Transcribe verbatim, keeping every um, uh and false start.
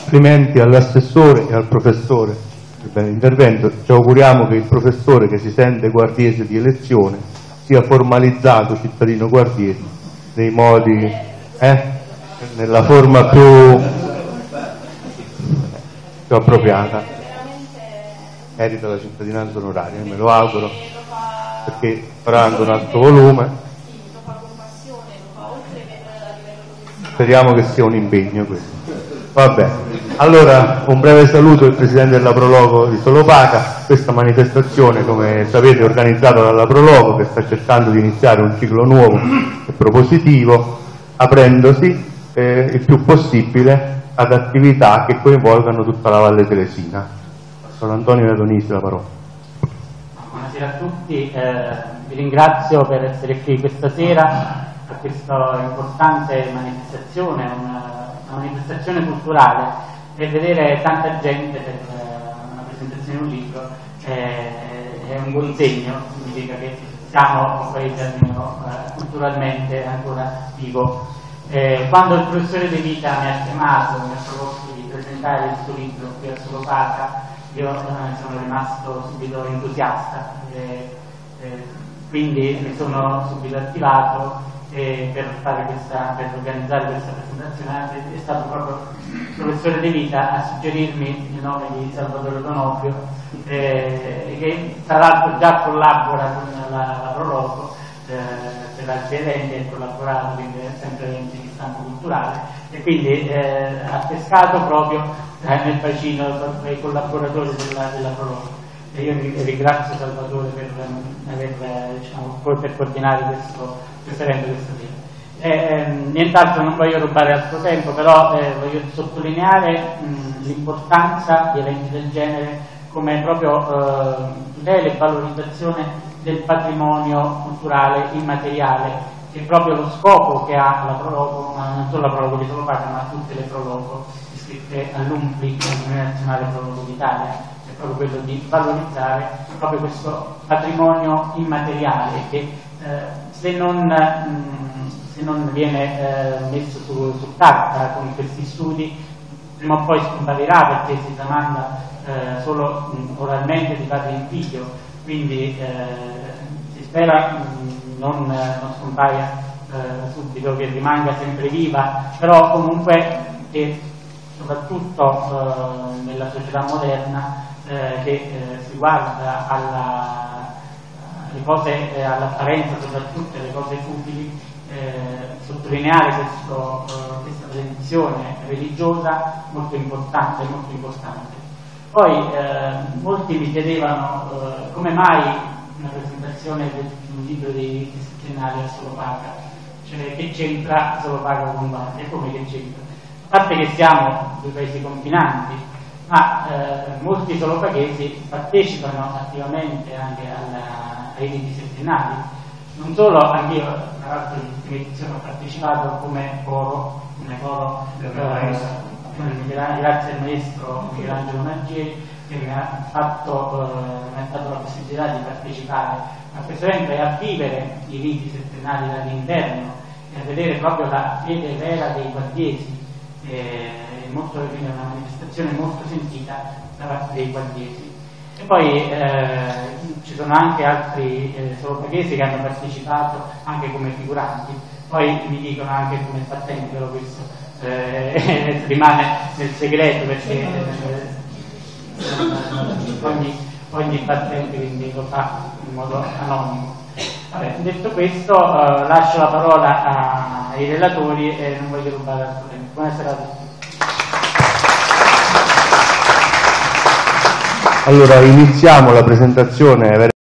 Complimenti all'assessore e al professore per l'intervento. Ci auguriamo che il professore, che si sente guardiese di elezione, sia formalizzato cittadino guardiese nei modi, eh, nella forma più, più appropriata. Merita la cittadinanza onoraria, me lo auguro, perché farà anche un alto volume. Speriamo che sia un impegno questo. Vabbè, allora un breve saluto del Presidente della Prologo di Solopaca. Questa manifestazione, come sapete, è organizzata dalla Prologo, che sta cercando di iniziare un ciclo nuovo e propositivo, aprendosi eh, il più possibile ad attività che coinvolgano tutta la Valle Telesina. Sono Antonio Adonisio, la parola. Buonasera a tutti, eh, vi ringrazio per essere qui questa sera a questa importante manifestazione, una, una manifestazione culturale, e vedere tanta gente per uh, una presentazione di un libro eh, è un buon segno, significa che siamo un paese almeno uh, culturalmente ancora vivo. Eh, quando il professore De Vita mi ha chiamato, mi ha proposto di presentare il suo libro qui a Solopaca, io eh, sono rimasto subito entusiasta, eh, eh, quindi mi sono subito attivato eh, per, fare questa, per organizzare questa presentazione. È stato proprio il professore De Vita a suggerirmi il nome di Salvatore D'Onofrio, eh, che tra l'altro già collabora con la, la Prologo eh, per altri eventi, è collaborato, quindi è sempre eventi di stampo culturale, e quindi eh, ha pescato proprio eh, nel bacino tra i collaboratori della, della Prologo. E io ringrazio Salvatore per, aver, diciamo, per coordinare questo, questo evento questa sera. Eh, nient'altro, non voglio rubare altro tempo, però eh, voglio sottolineare l'importanza di eventi del genere come proprio eh, tutela e valorizzazione del patrimonio culturale immateriale, che è proprio lo scopo che ha la Prologo, ma non solo la Prologo di Solopaca, ma tutte le Prologo iscritte all'U N P L I, l'Unione Nazionale Prologo d'Italia. Proprio quello di valorizzare proprio questo patrimonio immateriale che eh, se, non, mh, se non viene eh, messo su, su carta con questi studi, prima o poi scomparirà, perché si tramanda eh, solo mh, oralmente di padre in figlio, quindi eh, si spera mh, non, non scompaia eh, subito, che rimanga sempre viva, però comunque che soprattutto eh, nella società moderna Eh, che eh, si guarda alla, alle cose, eh, all'apparenza, soprattutto alle cose utili, eh, sottolineare questo, eh, questa tradizione religiosa molto importante, molto importante. Poi eh, molti mi chiedevano eh, come mai una presentazione di un libro dei settenari a Solopaca, cioè che c'entra Solopaca con Guardia, come che c'entra? A parte che siamo due paesi confinanti, ma eh, molti solopaghesi partecipano attivamente anche alla, ai riti settenari. Non solo, anch'io, tra l'altro in ultima edizione ho partecipato come coro, come coro eh, grazie al maestro Michelangelo Maggieri, che mi ha, fatto, eh, mi ha dato la possibilità di partecipare a questo evento e a vivere i riti settenari dall'interno e a vedere proprio la fede vera dei guardiesi. Eh, molto, quindi una manifestazione molto sentita da parte dei guardiesi. E poi eh, ci sono anche altri eh, solopaghesi che hanno partecipato anche come figuranti, poi mi dicono anche come battenti, però questo eh, rimane nel segreto, perché eh, ogni, ogni battente quindi lo fa in modo anonimo. Vabbè, detto questo eh, lascio la parola a, ai relatori e non voglio rubare altro tempo. Buonasera a tutti. Allora iniziamo la presentazione